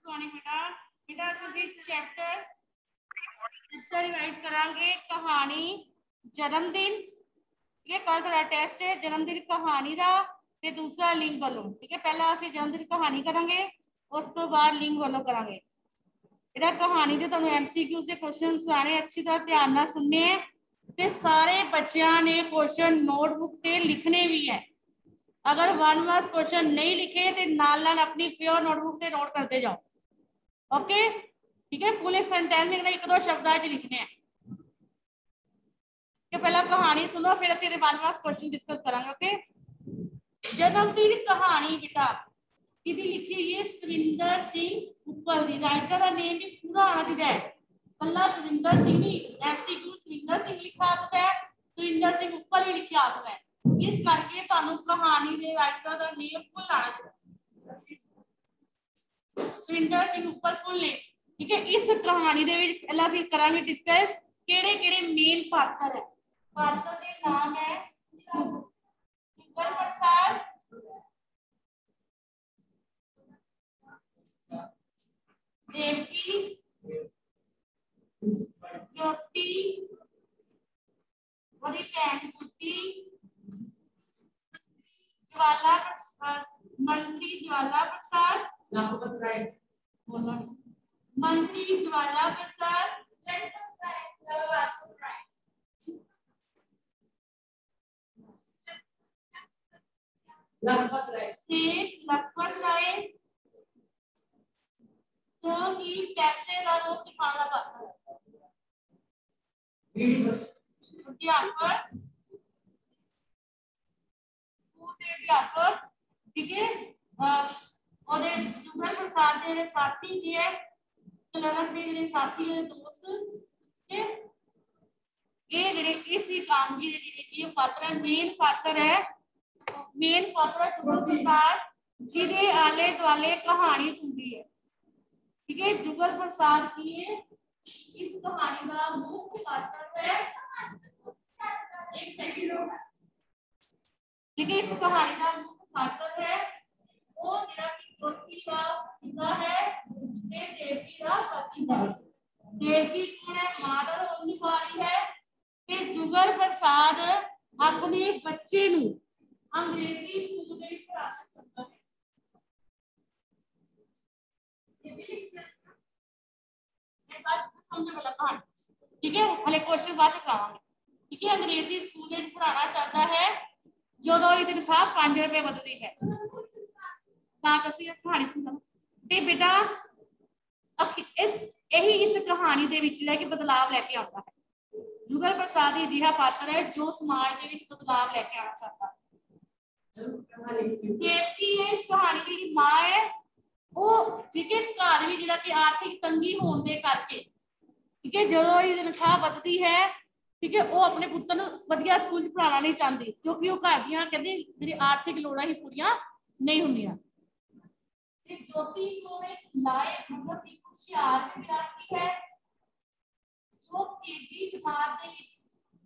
सुनानी बेटा बेटा तुसी चैप्टर रिवाइज करांगे कहानी जन्मदिन। ठीक है, कल तेरा टेस्ट है जन्मदिन कहानी का ते दूसरा लिंग वालों। ठीक है, पहला असं जन्मदिन कहानी करांगे उस तो बाद लिंग वालों करांगे। बेटा कहानी के तुहानू MCQ से क्वेश्चन आने, अच्छी तरह ध्यान नाल सुनने हैं ते सारे बच्चों ने क्वेश्चन नोटबुक ते लिखने भी है। अगर 1 मार्क्स क्वेश्चन नहीं लिखे तो नाल नाल अपनी प्योर नोटबुक पे नोट करते जाओ। ओके ठीक है, फुल एक सेंटेंस लिखना, 1-2 शब्द लिखने हैं। पहला कहानी सुनो फिर असं 1 मार्क्स क्वेश्चन डिस्कस करांगे। ओके, जन्मदिन कहानी बेटा किदी लिखी हुई है? सुरिंदर सिंह उप्पल दी। राइटर का नेम भी पूरा आना चाहिए, कल्ला सुरिंदर सिंह नहीं। MCQ सुरिंदर सिंह लिखा आ सकता है, सुरिंदर सिंह उप्पल भी लिखा आ सकता है। इस करके तुहानू कहानी दे राइटर दा नेम फुल आना चाहिए, सुरिंदर सिंह उप्पल फुल नेम। ठीक है, इस कहानी दे विच पहला फिर करांगे डिस्कस केड़े-केड़े मेन पात्र है। पात्र दे नाम है जुगल प्रसाद, देवकी, ज्योति, ओदी भैन गुड्डी, ज्वाला प्रसाद, मंत्री ज्वाला प्रसाद, मंत्री ज्वाला प्रसाद, सेठ लखपत राय जो कि पैसे का रोग दिखाना पाता है। अध्यापक, स्कूल के अध्यापक। ठीक है, और जुगल प्रसाद के साथी भी है, कलरक के ਜਿਹੜੇ साथी है दोस्त। ठीक है, ये ਜਿਹੜੇ इस एकांगी ਦੇ ਜਿਹੜੇ ਕੀ ਪਾਤਰ ਹੈ, ਮੇਨ ਪਾਤਰ ਹੈ, मेन पात्र जुगल प्रसाद जिदे आले दुआले कहानी घूमती है। ठीक है, जुगल प्रसाद की इस कहानी का मुख्य पात्र है। एक सेकंड, ठीक है, इस कहानी का मुख्य पात्र है वो मेरा की ज्योति का पिता है, ये देवकी का पति है। देवकी कौन है? माता का निभारी है। ते जुगल प्रसाद अपने बच्चे नू अंग्रेजी स्कूल में पढ़ाना चाहता है। समझ वाला कहानी। ठीक है, हले क्वेश्चन बाद च करावांगे। ठीक है, अंग्रेजी स्कूल में पढ़ाना चाहता है जो दो तनख्वाह 5 रुपए बदलती है। कहानी सुन ते बेटा इस कहानी दे विच लेके बदलाव लेके आता है। जुगल प्रसाद अजिहा पात्र है जो समाज दे विच बदलाव लेके आना चाहता है। देवकी है इस कहानी की मां है, वो ठीक है घर भी जिहड़ा कि आर्थिक तंगी होने दे करके, ठीक है, जो तनख्वाह बदती है, ठीक है, वो अपने पुत्र नूं वधिया स्कूल पढ़ाना नहीं चाहती क्योंकि वो घर दियां कहंदे जिहड़ी आर्थिक लोड़ां ही पूरीआं नहीं हुंदियां। ते ज्योति को एक लायक बहुत ही होशियार विद्यार्थी है जो केजी जमात दे विच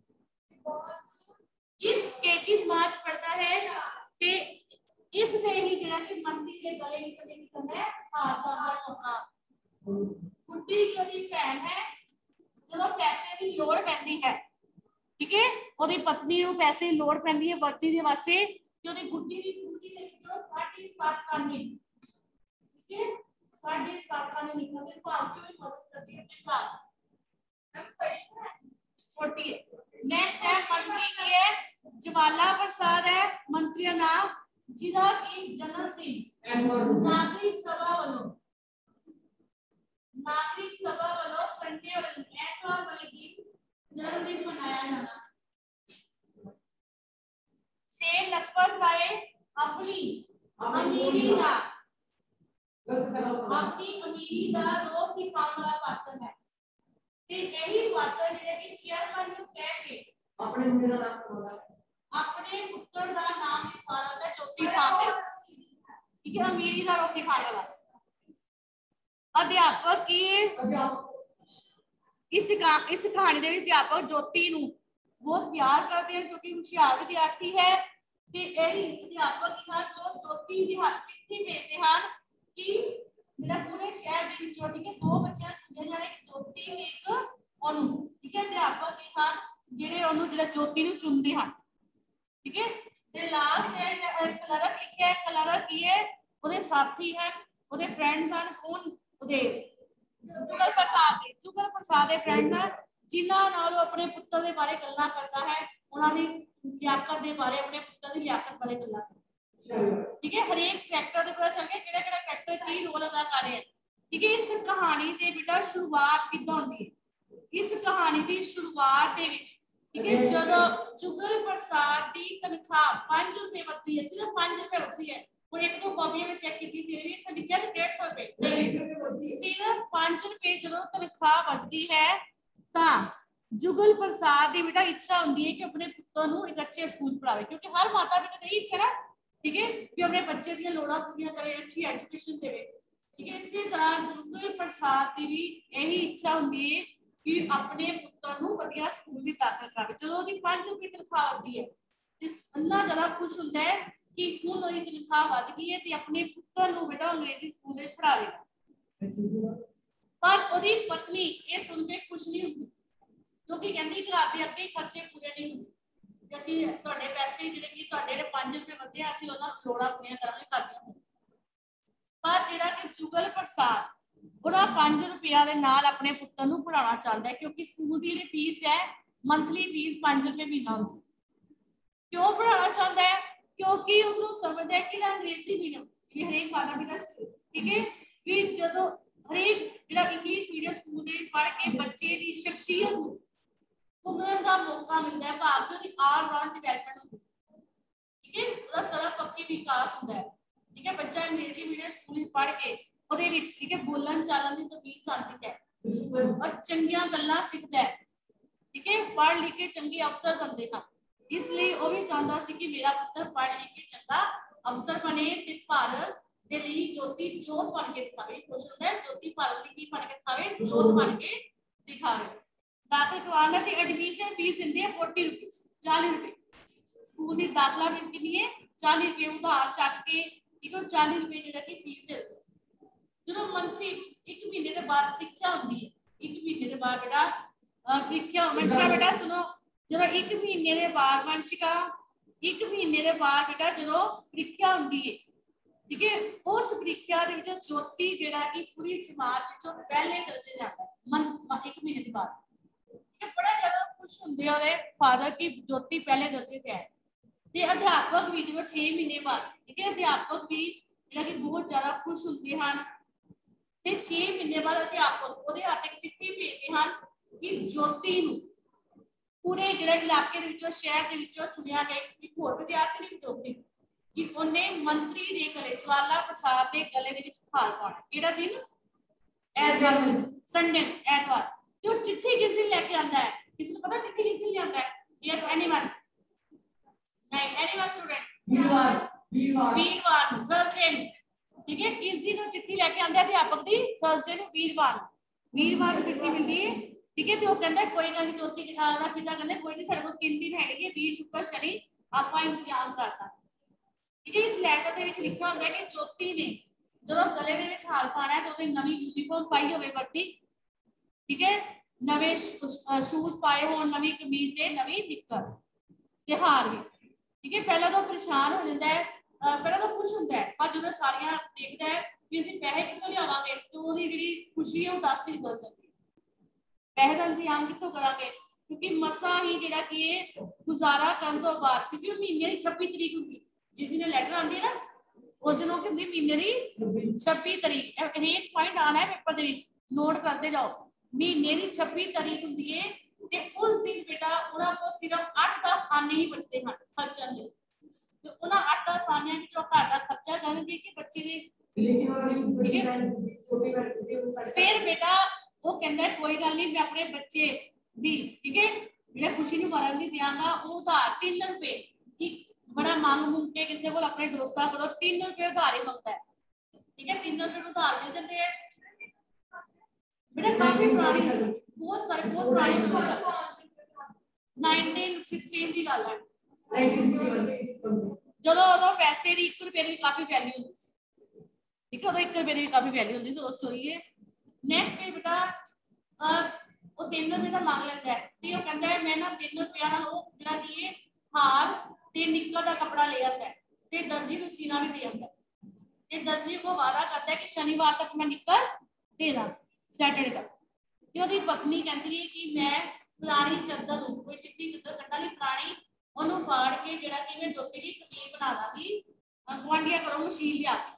जिस केजी जमात पढ़ता है ते इसने ही जिहड़ा कि मंत्री के गले निकलने है हाथ का मौका। गुड्डी की भैन है, जो पैसे की लोड़ पैंदी है, ठीक है, ओदी पत्नी को पैसे की लोड़ पैंदी है वर्ती दे वास्ते कि ओदी गुड्डी दी कुंडी दे विचों 7.5 आने, ठीक है, 7.5 आने निकलते भाव की मदद करती है अपने भाव छोटी है। नेक्स्ट है मंत्री की है ज्वाला प्रसाद है, मंत्री का नाम जिला की जन्मदिन नागरिक सभा वालों संडे वाले एतवार वाले दिन जन्मदिन मनाया जाना। सेठ लखपत राय अपनी अमीरी दा रोक दिखाने वाला पात्र है। ते यही पात्र जिहड़े कि चेयरमैन नूं कह के अपने मुंडे दा नाम बोलदा है, अपने पुत्र दा नाम लिखवाना है ज्योति खान दे। ठीक है, अमीरी दा रोक दिखाने वाला अध्यापक की इस कहानी दे अध्यापक ज्योति नूं बहुत प्यार करते हैं क्योंकि होशियार विद्यार्थी है। ते यही अध्यापक जो ज्योति दे हाथ चिट्ठी भेजते हैं कि ਜਿਹੜਾ ਪੂਰੇ ਸ਼ਹਿਰ ਦੇ ਵਿੱਚੋਂ ਠੀਕ ਹੈ 2 ਬੱਚਿਆਂ ਚੁਣੇ ਜਾਣੇ, ਜੋਤੀ ਤੇ ਇੱਕ ਉਹਨੂੰ, ਠੀਕ ਹੈ। ਅਧਿਆਪਕ ਵੀ ਹਨ ਜਿਹੜੇ ਉਹਨੂੰ ਜਿਹੜਾ ਜੋਤੀ ਨੂੰ ਚੁਣਦੇ ਹਨ, ਠੀਕ ਹੈ। ਤੇ ਲਾਸਟ ਹੈ ਕਲਰਕ ਲਿਖਿਆ ਹੈ। ਕਲਰਕ ਕੀ ਹੈ? ਉਹਦੇ ਸਾਥੀ ਹਨ, ਉਹਦੇ ਫਰੈਂਡਸ ਹਨ। ਕੌਣ? ਉਹਦੇ ਜੁਗਲ ਪ੍ਰਸਾਦ ਦੇ ਫਰੈਂਡ ਹਨ, ਜਿਨ੍ਹਾਂ ਨਾਲ ਉਹ ਆਪਣੇ ਪੁੱਤਰ ਦੇ ਬਾਰੇ ਗੱਲਾਂ ਕਰਦਾ ਹੈ, ਉਹਨਾਂ ਦੀ ਲਿਆਕਤ ਦੇ ਬਾਰੇ, ਆਪਣੇ ਪੁੱਤਰ ਦੀ ਲਿਆਕਤ ਬਾਰੇ ਗੱਲਾਂ ਕਰਦਾ, ठीक है। हर एक कैरेक्टर ਦੇ ਪਤਾ ਚੱਲ ਗਿਆ ਕਿਹੜਾ ਕਿਹੜਾ कैरेक्टर ਕੀ ਰੋਲ ਅਦਾ ਕਰ ਰਿਹਾ ਹੈ, ठीक है। ਇਸ ਕਹਾਣੀ ਦੇ ਬੇਟਾ ਸ਼ੁਰੂਆਤ ਕਿੱਦਾਂ ਹੁੰਦੀ ਹੈ? ਇਸ ਕਹਾਣੀ ਦੀ ਸ਼ੁਰੂਆਤ ਦੇ ਵਿੱਚ, ठीक है, ਜਦੋਂ ਜੁਗਲ ਪ੍ਰਸਾਦ ਦੀ ਤਨਖਾਹ 5 ਰੁਪਏ ਵੱਧਦੀ ਹੈ, ਸਿਰਫ 5 ਰੁਪਏ ਵੱਧਦੀ ਹੈ। ਹੁਣ ਇੱਕ ਦੋ ਕਾਪੀਆਂ ਵਿੱਚ ਚੈੱਕ ਕੀਤੀ ਤੇਰੇ ਵੀ ਤਾਂ ਲਿਖਿਆ ਸੀ 150 ਰੁਪਏ, ਨਹੀਂ ਸਿਰਫ 5 ਰੁਪਏ ਜਦੋਂ ਤਨਖਾਹ ਵੱਧਦੀ ਹੈ ਤਾਂ जुगल प्रसाद की बेटा इच्छा होती है कि अपने पुत्र को एक अच्छे स्कूल पढ़ावे, क्योंकि हर माता पिता की इच्छा ना, ठीक है, कि अपने बच्चे दी लोड़ा पूरी करे, अच्छी एजुकेशन देवे, ठीक है। इसी तरह जुगल प्रसाद की भी यही इच्छा होती है कि अपने पुत्र को वधिया स्कूल में दाखिल करावे। जो उसकी 5 रुपए तनख्वाह आती है तो इन्ना ज्यादा खुश होता है कि हुण उसकी तनख्वाह वध गई है तो अपने पुत्र को बेटा अंग्रेजी स्कूल में पढ़ावेगा। पर उसकी पत्नी ये सुन के खुश नहीं होती, क्योंकि कहती घर के अगे खर्चे पूरे नहीं होंगे, असं तुहाडे पैसे जिहड़े 5 रुपए वधे असं उन्होंने लोड़ा पूरी करांगे करदियां। पर जिहड़ा कि जुगल प्रसाद उहदा 5 रुपया दे नाल अपने पुत्र नूं पढ़ाना चाहता है, क्योंकि स्कूल की जिहड़ी फीस है मंथली फीस 5 रुपए महीना होंदी। क्यों पढ़ाना चाहता है? क्योंकि उसको समझदा है कि अंग्रेजी मीडियम ये हरेक माता पिता, ठीक है, कि जदों हरेक जिहड़ा इंग्लिश मीडियम स्कूल दे पढ़ के बच्चे की शख्सियत उभरन का मौका मिलता है, भाग की ऑल राउंड डेवलपमेंट होती है, ठीक है, उसका सर्वपक्षी विकास होता है, ठीक है। बच्चा अंग्रेजी मीडियम स्कूल में पढ़ के ਉਹਦੇ ਵਿੱਚ, ठीक है, बोलन चालन की तमीज आती है और चंगियां गल्लां सीखता है, ठीक है, पढ़ लिख के चंगे अफसर बनते हैं। इसलिए वो भी चाहता सी कि मेरा पुत्र पढ़ लिख के चंगा अफसर बने ते भारत दे लई ज्योति जोत बन के दिखावे। खुश होता है ज्योति भारत की बन के दिखावे, जोत बन के दिखावे। दाखिल करवाना ते एडमिशन फीस दिंदे हैं 40 रुपीस, 40 रुपए स्कूल की दाखिला फीस कितनी है? 40 रुपए उधार चक के, ठीक है, 40 रुपए जिहड़ा कि फीस है। जो मंथली एक महीने के बाद परीक्षा होती है, एक महीने के बाद बेटा परीक्षा, वंशिका बेटा सुनो, जो एक महीने के बाद वंशिका एक महीने के बाद बेटा जो परीक्षा होती है, ठीक है, उस परीक्षा के विच ज्योति जिहड़ा कि पूरी जमात विचों पहले दर्जे जाता है एक महीने के बाद। बड़ा ज्यादा खुश होंगे ਉਹਦੇ फादर की ज्योति पहले दर्जे पे है। ते अध्यापक भी जो 6 महीने बाद, ठीक है, अध्यापक भी ਜਿਹੜਾ ਕਿ बहुत ज्यादा खुश होंगे हैं ते 6 महीने बाद अध्यापक ਉਹਦੇ ਹੱਥ ਇੱਕ ਚਿੱਠੀ ਭੇਜਦੇ ਹਨ कि ज्योति ਨੂੰ पूरे ਜਿਹੜੇ ਇਲਾਕੇ ਦੇ ਵਿੱਚੋਂ ਸ਼ਹਿਰ ਦੇ ਵਿੱਚੋਂ ਚੁਣਿਆ ਗਿਆ ਇੱਕ ਹੋਰ ਵਿਦਿਆਰਥੀ ਲਈ ज्योति कि ਉਹਨੇ ਮੰਤਰੀ ਦੇ ਗਲੇ, ਜਵਾਲਾ ਪ੍ਰਸਾਦ ਦੇ ਗਲੇ ਦੇ ਵਿੱਚ ਹਾਰ ਪਾਉਣਾ। ਕਿਹੜਾ ਦਿਨ? ਐਤਵਾਰ, ਸੰਡੇ, ਐਤਵਾਰ। तो चिट्ठी किस दिन लेके आता है? किसी को पता चिट्ठी किस दिन ले आता है? Yes, anyone? नहीं, anyone student? वीरवार, थर्सडे, ठीक है। किस दिन वो चिट्ठी लेके आता है अध्यापक दी? थर्सडे नु, वीरवार को चिट्ठी मिलती है, ठीक है। तो वो कहता है कोई गल नहीं, ज्योति के साथ पिता कहते कोई नहीं, साडे को 3 दिन हैगे, वीर शुक्र शनि आपा इंतजाम करता, ठीक है। इस लैटर ਦੇ ਵਿੱਚ ਲਿਖਿਆ ਹੁੰਦਾ ਹੈ ਕਿ ज्योति ने ਜਦੋਂ ਗਲੇ ਦੇ ਵਿੱਚ ਹਾਰ ਪਾਣਾ ਹੈ ਤਾਂ ਉਹਦੇ ਨਵੀਂ ਯੂਨੀਫਾਰਮ ਪਾਈ ਹੋਵੇ ਵਰਦੀ, ठीक है, नवे शूज पाए हो, नवी कमीज ते नवी निक्कर ते हार भी, ठीक है। पहला तो परेशान हो जाता है, पहला तो खुश होता है, पर जो सारियां देखता है कि असं पैसे कितों लियावांगे तो उसकी जिहड़ी खुशी है उदासी बदल जाती है। पैसे का इंतजाम कितों करांगे, क्योंकि मसा ही जिहड़ा कि गुजारा करन तो बाद, क्योंकि महीने की 26 तरीक होंगी, जिस दिन लेटर आती है ना उस दिन कहते महीने की 26 तरीक। एक पॉइंट आना है पेपर के नोट करते जाओ, महीने की 26 तारीख होंगी है ते उस दिन बेटा उन्हां को सिर्फ 8-10 आने ही बचते हैं खर्चन दे। तो उन्हां 8-10 आने विचों घर दा खर्चा करनगे कि बच्चे दे, फिर बेटा वो कहंदा है कोई गल नहीं, मैं अपने बच्चे दी, ठीक है, मेरा खुशी नहीं मारन नहीं दियांगा। वो उधार 3 रुपए एक बड़ा मांग मुंग के किसी को अपने दोस्तां को 3 रुपए उधार ही मंगता है, ठीक है। 3 रुपए उधार मिल जाते हैं बेटा, काफी पुरानी, बहुत सारी, बहुत पुरानी स्कूल है, 1916 की गल है, ਜਦੋਂ ਉਦੋਂ ਪੈਸੇ ਦੀ 1 ਰੁਪਏ ਦੀ ਕਾਫੀ ਵੈਲਿਊ ਹੁੰਦੀ ਸੀ, ठीक है, उदो 1 रुपए की भी काफी वैल्यू होंगी, वो स्टोरी है। नैक्सट है बेटा वो 3 रुपए का मांग लेता है, तो वो कहता है मैं ना 3 रुपया नाल वो जिहड़ा कि हार ते निक्कर दा कपड़ा ले आता है, ते दर्जी नूं सीना भी दे आता है, ते दर्जी को वादा करता है कि शनिवार तक मैं निक्कर दे दा, सैटरडे तक। ते ओदी पत्नी कहती है कि मैं पुरानी चादर कोई चिट्टी चादर कट्टा ली पुरानी, ओनू फाड़ के जिहड़ा कि मैं ज्योति दी कमीज बना दांगी, गुआंढिया करो मशीन लिया के,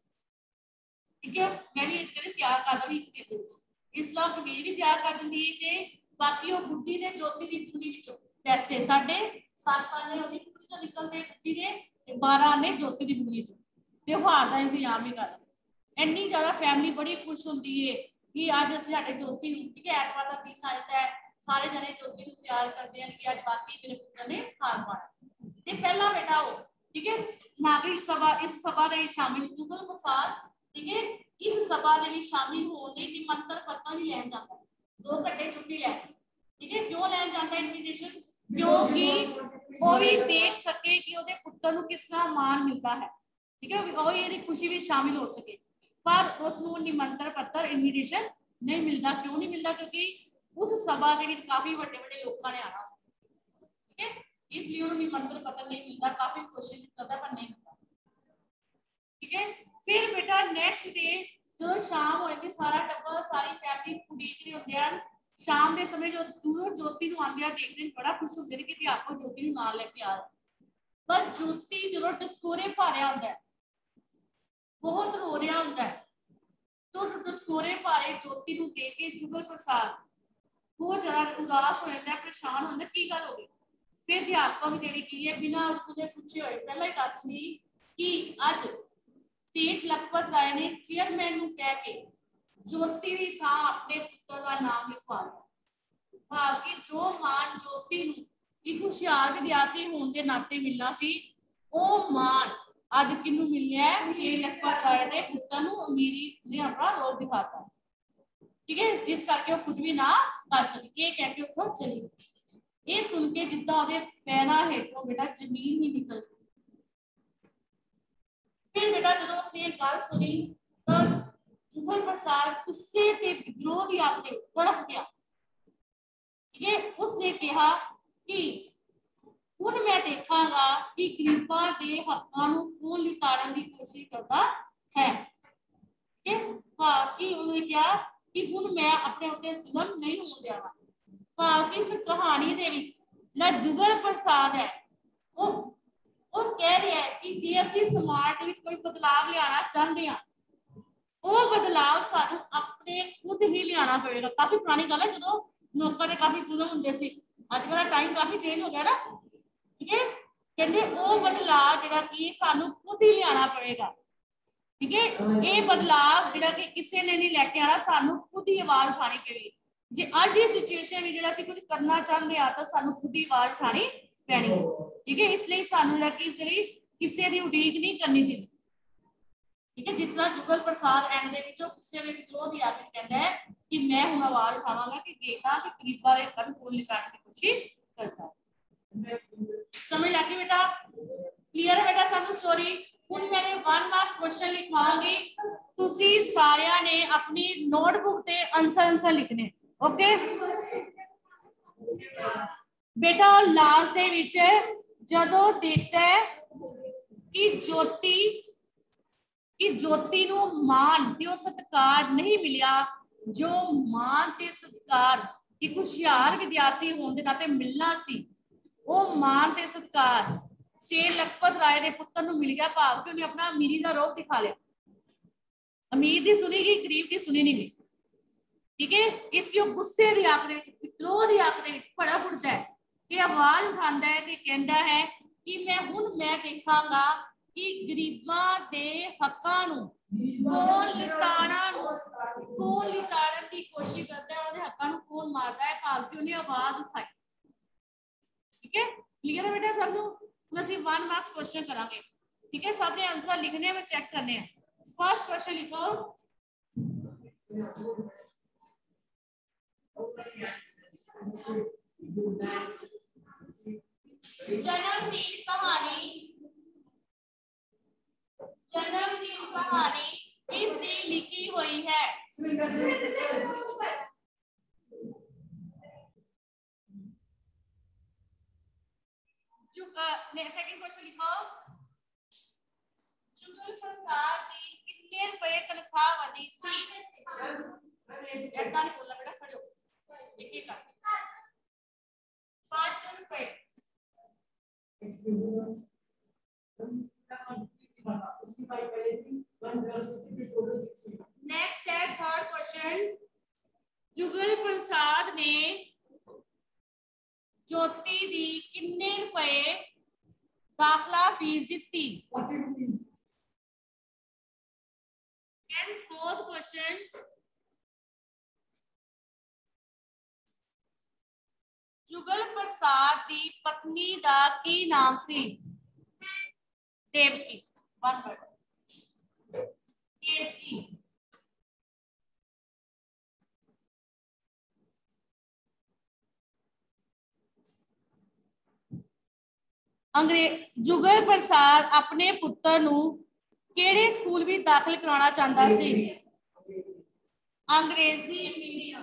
ठीक है, मैं भी एक दिन तैयार कर दूंगी 1 दिन विच, इस्लाम कमीज भी तैयार कर दूंगी, ते बाकी वो गुड्डी ने ज्योति दी बुनी विचों पैसे 7.5 आने ओदी बुनी चों निकलदे, गुड्डी दे ते 12 आने ज्योति दी बुनी चों, ते हार दा इंतजाम भी कर। इन्नी ज्यादा फैमिली बड़ी खुश होंदी है कि अज असीं साडे ज्योति नूं, ठीक है, ऐतवार दा दिन आ जाता है, सारे जने ज्योति नूं तैयार करते हैं कि अज वाकई मेरे पुत्र ने हार पाया। ते पहला बेटा हो, ठीक है, नागरिक सभा, इस सभा दे शामिल जुगल प्रसाद, ठीक है, इस सभा दे विच शामिल होने लई निमंत्रण पत्र भी लैण जांदा है, 2 घंटे छुट्टी लै, ठीक है, क्यों लैण जांदा इनविटेशन, क्योंकि वो भी देख सके कि ओदे पुत्र नूं किस तरह मान मिलता है, ठीक है, वो ये खुशी में शामिल हो सके, पर उसनों निमंत्रण पत्र इनविटेशन नहीं मिलता। क्यों नहीं मिलता? क्योंकि उस सभा के काफी बड़े लोगों ने आना, ठीक है, इसलिए उन्हें निमंत्रण पत्र नहीं मिलता, काफी कोशिश करता पर नहीं मिलता, ठीक है। फिर बेटा नेक्स्ट डे जो शाम हो जाती, सारा टब्बर सारी फैमिली उड़ीक रही होंदे हैं, शाम के समय जो दूरों ज्योति नूं आंदे देखते हैं बड़ा खुश होंदे कि अध्यापक ज्योति नूं नाल लेके आ रहे, पर ज्योति जो टस्कोरे पा रहा होंदा है, बहुत रो रहा होंदा है, तो टस्कोरे पाए ज्योति नूं देख के जुगल प्रसाद बहुत ज्यादा उदास हो जाता है, परेशान होंदा, की गल हो गई। फिर अध्यापक जिहड़ी की है बिना उहदे पूछे होए पहला ही दस दी कि अज सेठ लखपत राय ने चेयरमैन नूं कह के ज्योति दी थां अपने पुत्र का नाम लिखवा लिया, भाव कि जो मान ज्योति नूं एक हुशियार विद्यार्थी होने के नाते मिलना सी, वो मान अज किनू मिलया है, सेठ लखपत राय दे पुत्र नूं अमीरी ने अपना रोग दिखाता, ठीक है, जिस करके वो कुछ भी ना कर सके, ये कह के उठो चली गई। ये सुन के जिद्दां ओदे पैरां हेठों बेटा जमीन ही निकल गई। फिर बेटा जो उसने गल सुनी तो जुगल प्रसाद गुस्से ते विरोध आके तड़फ गया, ठीक है, उसने कहा कि हुण मैं देखांगा कि गरीबां दे हक्कां नूं कौन लिताड़न की कोशिश करता है, ठीक है, कि उन्होंने कहा कि हुण मैं अपने उत्ते जुल्म नहीं होण देवांगा। भाव कि इस कहानी दे विच जिहड़ा जुगल प्रसाद है वो कह रहा है कि जे असीं समाज विच कोई बदलाव लियाना चाहते हैं, वो बदलाव सानू अपने खुद ही लियाना पड़ेगा। काफी पुरानी गल है, जो लोगों के काफी जुल्म होंदे सी, अजकल टाइम काफी चेंज हो गया ना, ठीक है, कहते वो बदलाव जिहड़ा कि सानू खुद ही लियाना पड़ेगा, ठीक है, ये बदलाव जिहड़ा कि किसी ने नहीं लेके आना, सानू खुद ही आवाज उठानी पड़ेगी। जे अज ये सिचुएशन में जिहड़ा असीं कुछ करना चाहते हैं तो सानू खुद ही आवाज उठानी पैनी है, ठीक है, इसलिए सानू जिहड़ा कि इसलिए किसी की उड़ीक नहीं करनी चाहिए, ठीक है। जिस तरह जुगल प्रसाद एंड दे विचों गुस्से दे विच विरोध आके कहता है कि मैं हुण आवाज उठावांगा कि देखा कि गरीबां दे हक कौन लिताड़न की कोशिश करता है। समझ लगी बेटा? क्लियर है बेटा सानू स्टोरी? हुण मैंने 1 मार्क्स क्वेश्चन लिखवांगी, तुसी सारियां ने अपनी नोटबुक ते आंसर लिखने, ओके बेटा। लास्ट दे विच जदों देखता है कि ज्योति नूं मान ते सत्कार नहीं मिलिया, जो मान ते सत्कार एक हुशियार विद्यार्थी होने के नाते मिलना सी, वो मान ते सत्कार सेठ लखपत राय दे पुत्र नूं मिल गया, भाव कि उन्हें अपना अमीरी का रोग दिखा लिया। अमीर दी सुनी गई, गरीब दी सुनी नहीं गई, ठीक है, इसलिए गुस्से दी आग दे विच, विद्रोह दी आग दे विच भड़ा फुटदा है ते आवाज उठांदा है ते कहंदा है कि मैं देखांगा कि गरीबां दे हक्कां नूं कौन लिताड़न की कोशिश करता है, उहदे हक्कां नूं कौन मारदा है, भाव कि उन्हें आवाज उठाई, ठीक है। क्लियर है बेटा सब नूं? हुण असीं 1 मार्क्स क्वेश्चन करांगे, ठीक है, सब ने आंसर लिखने में चेक करने हैं। फर्स्ट क्वेश्चन लिखो, जन्मदिन कहानी हुई है? सेकंड क्वेश्चन लिखो। जुगल प्रसाद की कितने रुपए तनख्वाह वधी सी? इतना नहीं बोलना बेटा, खड़े हो एक एक का। 5 रुपए। नेक्स्ट है थर्ड क्वेश्चन। जुगल प्रसाद ने ज्योति दी कितने रुपए दाखला फीस दी? And fourth question, Jugal Prasad दी पत्नी दा की नाम सी? देवकी। One word, Devki. जुगल प्रसाद अपने पुत्र नू केड़े स्कूल भी दाखिल कराना चाहता सी? अंग्रेजी मीडियम।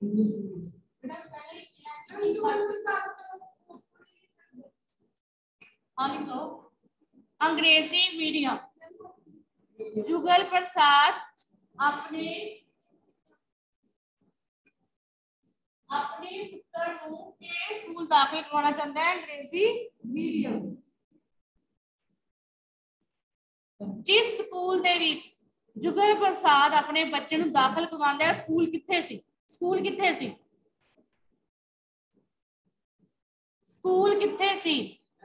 अंग्रेजी मीडियम। जुगल प्रसाद अपने पुत्र नू केड़े स्कूल दाखिल करवाना चाहता है? अंग्रेजी मीडियम। जिस स्कूल दे विच जुगल प्रसाद अपने बच्चे नू दाखिल करवांदा है, स्कूल कित्थे सी? स्कूल कित्थे सी? स्कूल कित्थे सी?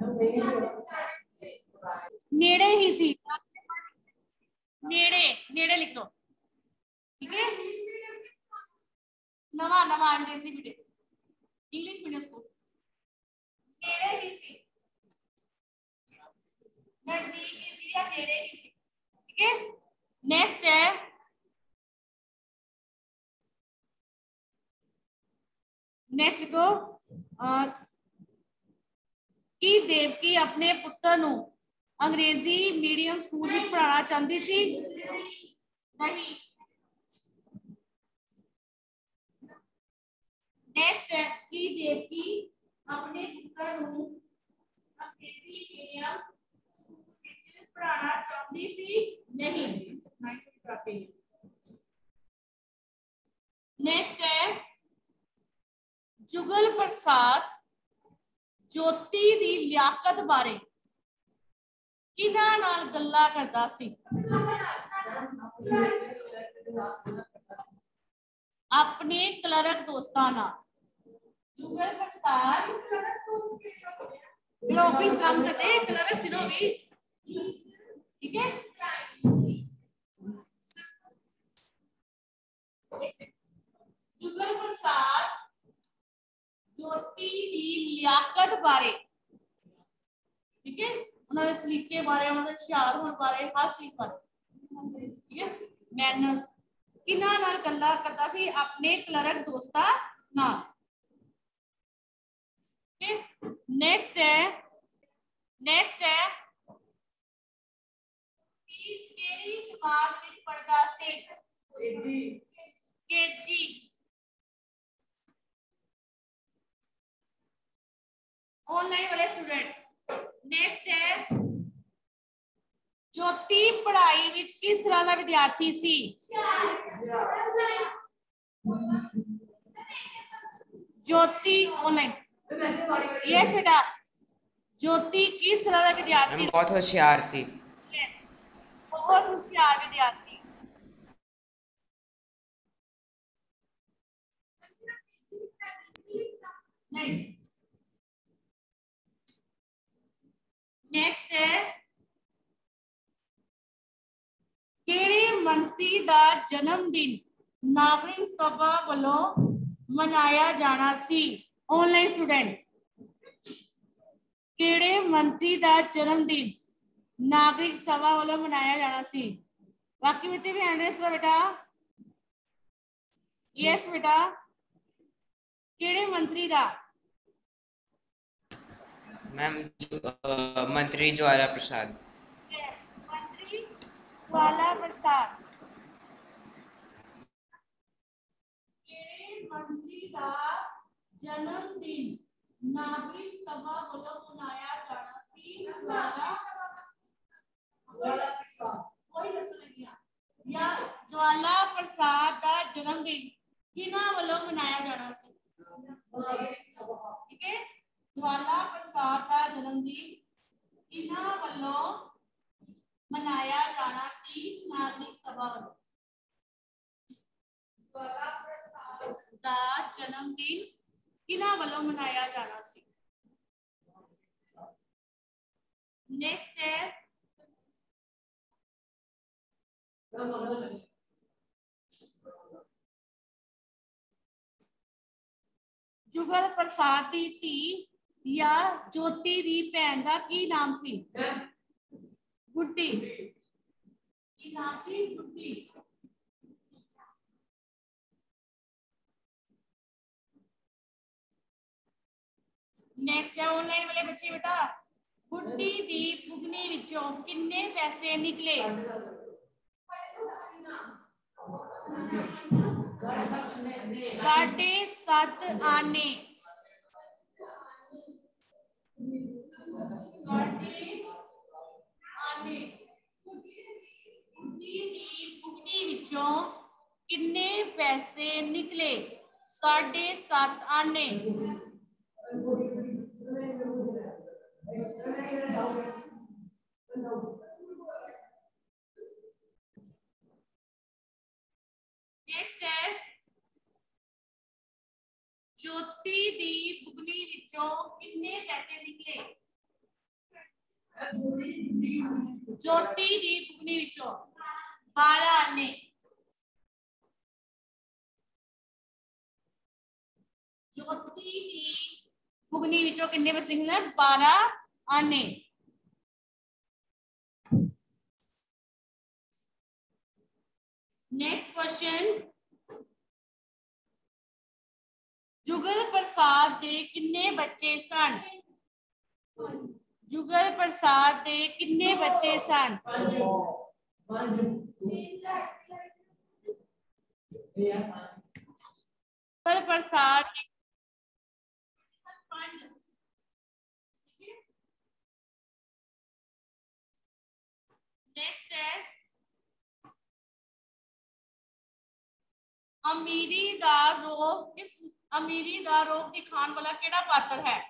नेड़े ही सी। नेड़े, नेड़े लिख लो, ठीक है। नवा नवा अंग्रेजी मीडियम, इंग्लिश मीडियम स्कूल नेड़े ही सी, नजदीक ही सी या नेड़े ही सी, ठीक है। नेक्स्ट है नेक्स्ट लिखो कि देवकी अपने पुत्र नू अंग्रेजी मीडियम स्कूल में पढ़ाना चाहती सी? नहीं। नेक्स्ट है कि देवकी अपने पुत्र नू अंग्रेजी मीडियम स्कूल में पढ़ाना चाहती सी? नहीं। नेक्स्ट है जुगल प्रसाद ज्योति दी लियाकत बारे किन्हां नाल गल्लां करदा सी? अपने क्लर्क दोस्तां नाल। जुगल प्रसाद ऑफिस काम करते क्लर्क सी ना भी, ठीक है। जुगल प्रसाद ज्योति दी लियाकत बारे, ठीक है, उन्होंने सलीके बारे, उन्होंने होशियार होने बारे, हर चीज बारे, ठीक है। मैनर्स किन्हां नाल गल्लां करदा सी? अपने क्लर्क दोस्तां नाल, ठीक है। नेक्स्ट है केड़ी जमात विच पढ़दा सी? केजी। ऑनलाइन वाले स्टूडेंट। नेक्स्ट है ज्योति पढ़ाई विच किस तरह का विद्यार्थी सी? ज्योति ऑनलाइन, यस बेटा, ज्योति किस तरह का विद्यार्थी? बहुत होशियार सी। बहुत होशियार विद्यार्थी। नहीं। नेक्स्ट है केड़े मंत्री दा जन्मदिन नागरिक सभा वालों मनाया जाना सी? ऑनलाइन स्टूडेंट, केड़े मंत्री दा जन्मदिन नागरिक सभा वालों मनाया जाना सी? बाकी बच्चे भी हैंड रेज करो बेटा। यस बेटा, केड़े मंत्री दा? मैम मंत्री ज्वाला प्रसाद। मंत्री ज्वाला प्रसाद। ਮੰਤਰੀ ਦਾ ਜਨਮ ਦਿਨ ਨਾਗਰਿਕ ਸਭਾ ਵੱਲੋਂ ਮਨਾਇਆ ਜਾਣਾ ਸੀ। ਕੋਈ ਦੱਸੋ ਲੱਗਿਆ या ज्वाला प्रसाद का जन्मदिन किन्हां वालों मनाया जाना सी? ठीक है, ज्वाला प्रसाद का जन्मदिन किन्हां वालों मनाया जाना सी? नागरिक सभा वालों। ज्वाला प्रसाद का जन्मदिन किन्हां वालों मनाया जाना सी? नेक्स्ट है जुगल प्रसाद दी धी या ज्योति दी भैन दा की नाम सी? गुड्डी। की नाम सी? गुड्डी। नेक्स्ट है ऑनलाइन वाले बच्चे बेटा, गुड्डी दी पुगनी विचों किन्ने पैसे निकले? 7.5 आने। किन्ने पैसे निकले? 7.5 आने। नेक्स्ट है ज्योति दी बुगनी विचों किन्ने पैसे निकले? ज्योति दी बुगनी विचों 12 आने। ज्योति दी बुगनी विचों किन्ने पैसे निकले? 12 आने। नेक्स्ट क्वेश्चन, जुगल प्रसाद दे किन्ने बच्चे सन? जुगल प्रसाद दे किन्ने बच्चे सन? जुगल प्रसाद नेक्स्ट है अमीरी दा रोग, इस अमीरी दा रोग दिखाने वाला केड़ा पात्र है?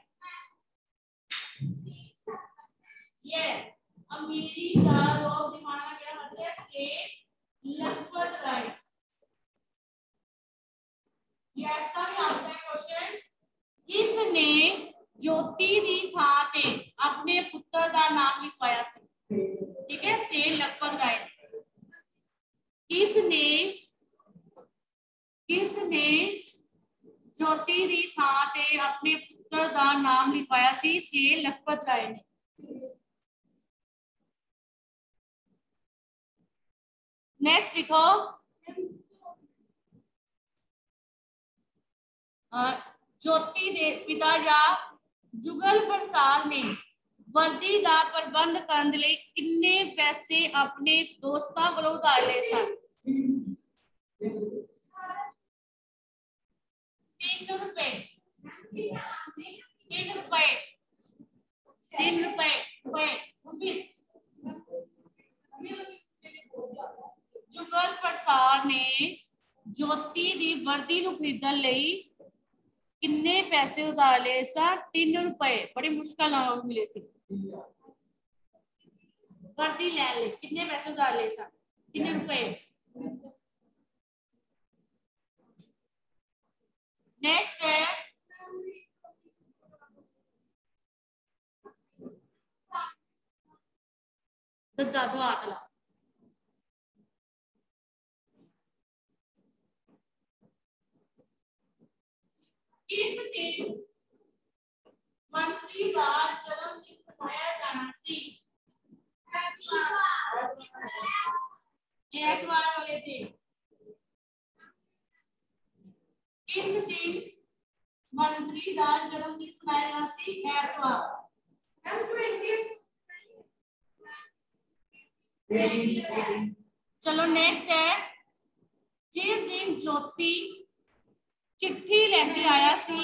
ये अमीरी दा रोग दिखाने वाला केड़ा पात्र है? सेठ लखपत राय। यस का भी आता है क्वेश्चन, किसने ज्योति दी थां ते अपने पुत्र दा नाम लिखवाया सी? ठीक है, सेठ लखपत राय। किसने ज्योति दी थां ते अपने पुत्र दा नाम लिखवाया सी? सेठ लखपत राय ने। नेक्स्ट लिखो, ज्योति दे पिता या जुगल प्रसाद ने वर्दी का प्रबंध करने लई किन्ने पैसे अपने दोस्तां कोलों उधार लए सन? 3 रुपए। 3 रुपए। 3 रुपए। जुगल प्रसाद ने ज्योति दी वर्दी नूं खरीदण लई किन्ने पैसे उधार लए सन? 3 रुपए। बड़ी मुश्किल नाल मिले सी वर्दी लैण लई। किन्ने पैसे उधार लए सन? 3 रुपए। नेक्स्ट है दादू आतला। किस दिन मंत्री का जन्मदिन मनाया जाना सी? एतवार वाले दिन। किस दिन मंत्री का जन्मदिन मनाया जाना सी? एतवार। चलो नेक्स्ट है, जिस दिन ज्योति चिट्ठी लेके आया सी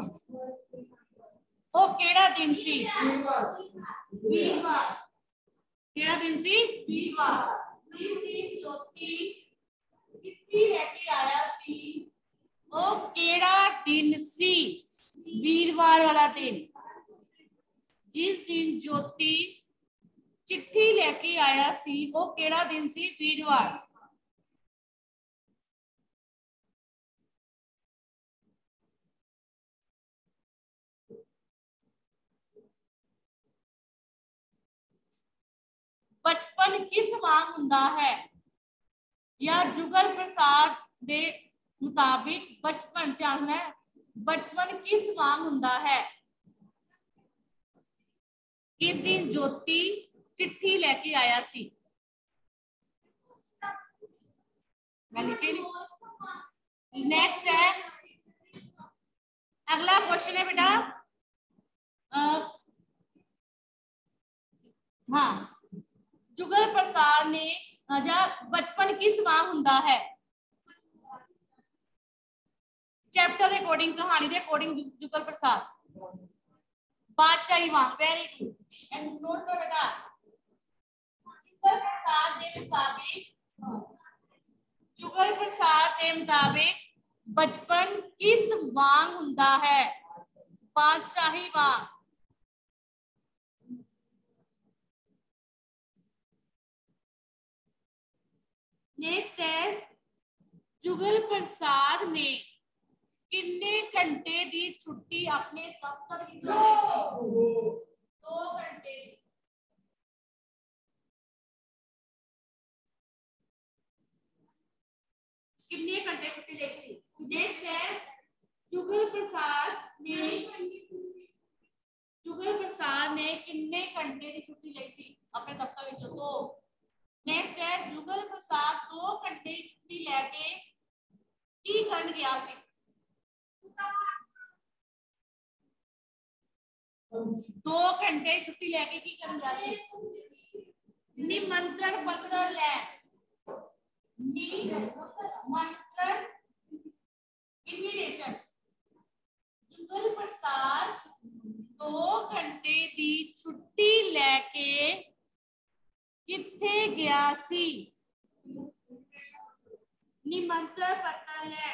वो केड़ा दिन सी वीरवार केड़ा दिन सी वीरवार जिस दिन ज्योति चिट्ठी लेके आया सी वो केड़ा दिन सी वीरवार वाला दिन जिस दिन ज्योति चिट्ठी लेके आया सी वो केड़ा दिन सी वीरवार बचपन किस वांग हुंदा है या जुगल प्रसाद दे मुताबिक बचपन ध्यान है बचपन किस वांग हुंदा है किस दिन ज्योति चिट्ठी लेके आया सी मैं लिखे नेक्स्ट है अगला क्वेश्चन है बेटा हाँ जुगल प्रसाद ने बचपन किस वांग हुंदा है चैप्टर के अकॉर्डिंग कहानी के अकॉर्डिंग जुगल प्रसाद बादशाही वांग वेरी गुड एंड नोट करो बेटा जुगल प्रसाद के मुताबिक बचपन किस वांग हुंदा है बादशाही वांग नेक्स्ट है जुगल प्रसाद ने किन्ने घंटे दी छुट्टी अपने दफ्तर विच ली 2 घंटे किन्ने घंटे छुट्टी ली थी नेक्स्ट है जुगल प्रसाद ने किन्ने घंटे दी छुट्टी ली थी अपने दफ्तर विच 2 नेक्स्ट है जुगल प्रसाद 2 घंटे छुट्टी लेके की करन गया सी 2 घंटे छुट्टी लेके की करन गया सी निमंत्रण पत्र ले निमंत्रण इनविटेशन जुगल प्रसाद 2 घंटे दी छुट्टी लेके किथे गया सी निमंत्रण पत्र लैन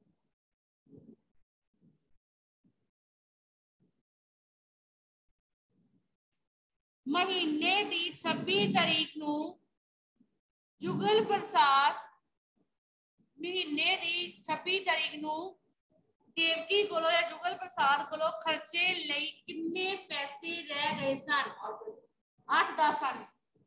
महीने दी 26 तारीख नू जुगल प्रसाद महीने दी 26 तारीख नू देवकी कोलो या जुगल प्रसाद कोलो खर्चे लई किन्ने पैसे रह गए सन 8-10 सन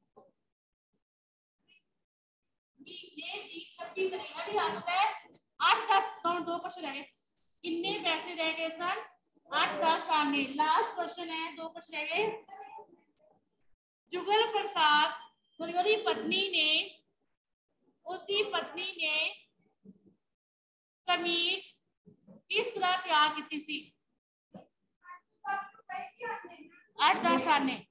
महीने दी 26 तारीख वाली हालत है 8-10 कौन 2 क्वेश्चन रह गए किन्ने पैसे रह गए सन 8-10 सामने लास्ट क्वेश्चन है 2 क्वेश्चन रह गए जुगल प्रसाद उसकी पत्नी ने कमीज किस तरह तैयार की सी 8-10 साल ने